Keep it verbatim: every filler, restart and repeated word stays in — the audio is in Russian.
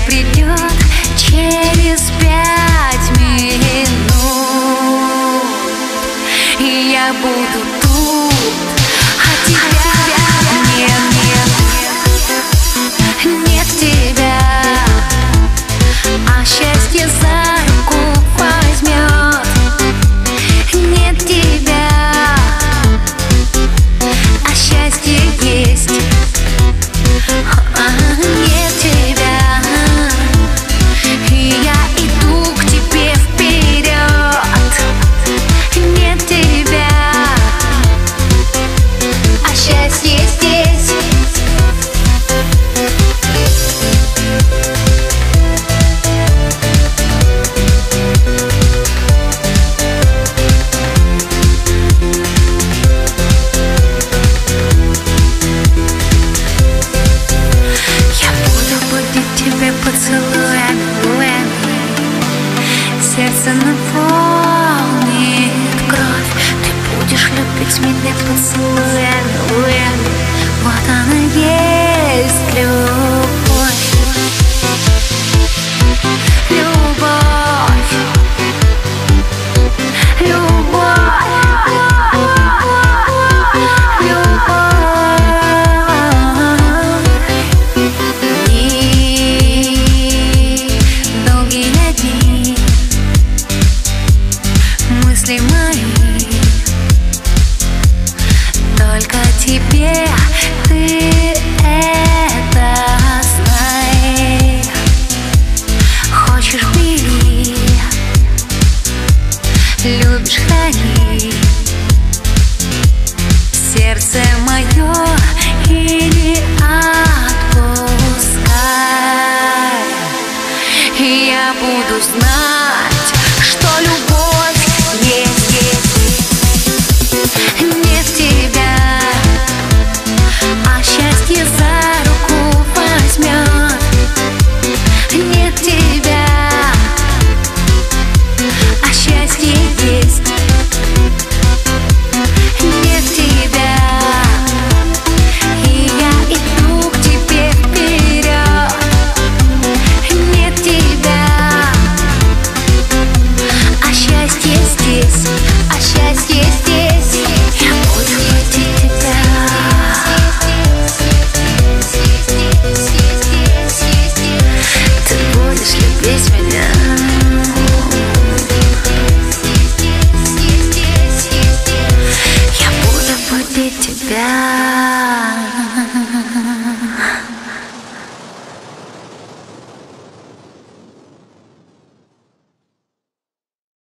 придет через пять минут, и я буду тут, а тебя нет, нет, нет тебя, а счастье за руку возьмет. Нет тебя, а счастье есть. Нет тебя, и я иду к тебе вперед. Нет тебя, а счастье здесь. Сердце наполнит кровь, ты будешь любить меня поцелуями. Вот она есть любовь, любовь, любовь, любовь. И долгие дни мысли мои только тебе, ты это знай. Хочешь — бери, любишь — храни сердце мое или отпускай. И я буду знать, что любовь есть, есть. Нет тебя, а счастье